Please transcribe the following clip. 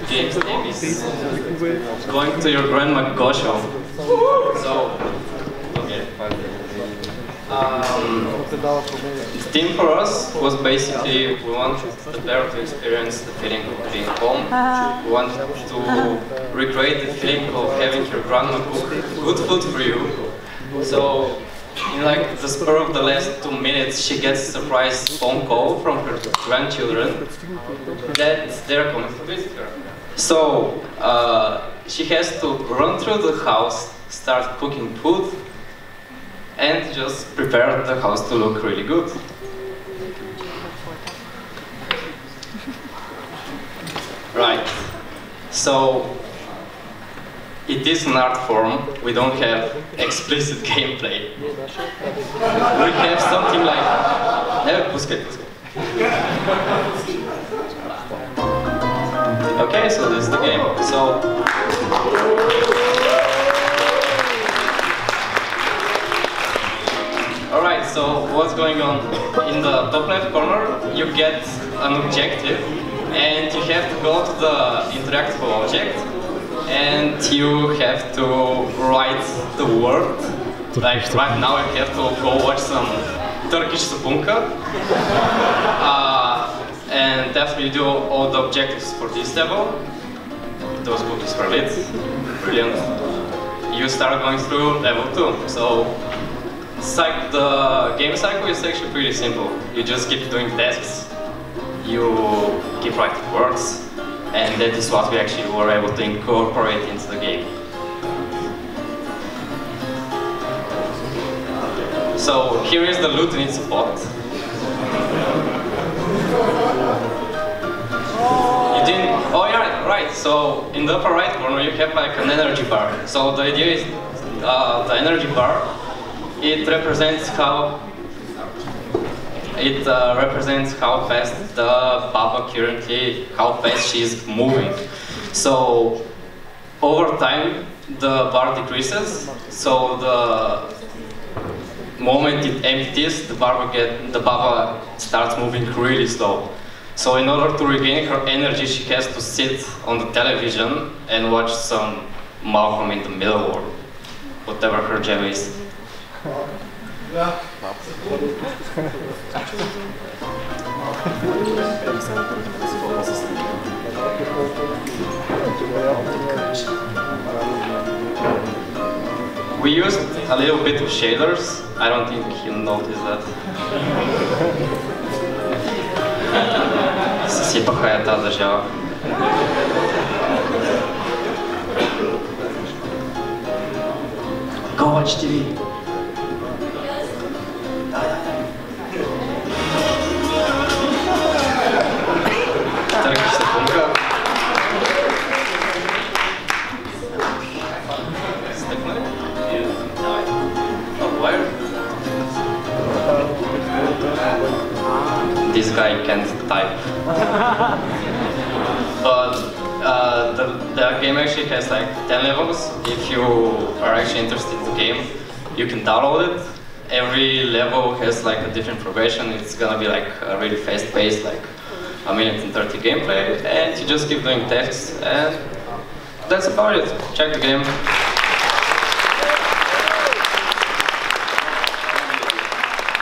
game's name is Going to Your Grandma Gosho. So, okay. The theme for us was basically we want the player to experience the feeling of being home. We want to recreate the feeling of having your grandma cook good food for you. So, in like the spur of the last 2 minutes, she gets a surprise phone call from her grandchildren that they're coming to visit her. So, she has to run through the house, start cooking food, and just prepare the house to look really good. Right. So, it is an art form. We don't have explicit gameplay. We have something like... Okay, so this is the game. So... Alright, so what's going on? In the top left corner, you get an objective, and you have to go to the interactable object, and you have to write the word. Like right now, you have to go watch some Turkish sapunka. And after you do all the objectives for this level, those cookies were lit. Brilliant. You start going through level 2. So the game cycle is actually pretty simple. You just keep doing tasks, you keep writing words, and that is what we actually were able to incorporate into the game. So here is the loot in its pot. You didn't... Oh yeah, right. So in the upper right corner you have like an energy bar. So the idea is the energy bar, it represents how fast the Baba currently, how fast she is moving. So over time the bar decreases. So the moment it empties, the Baba starts moving really slow. So in order to regain her energy, she has to sit on the television and watch some Malcolm in the Middle or whatever her jam is. We used a little bit of shaders. I don't think you'll notice that. Съсипаха я тази държава. Go watch TV. Turkish sapunka. This guy can't type. But the game actually has like 10 levels. If you are actually interested in the game, you can download it. Every level has like a different progression. It's gonna be like a really fast paced, like 1:30 gameplay, and you just keep doing tasks, and that's about it. Check the game.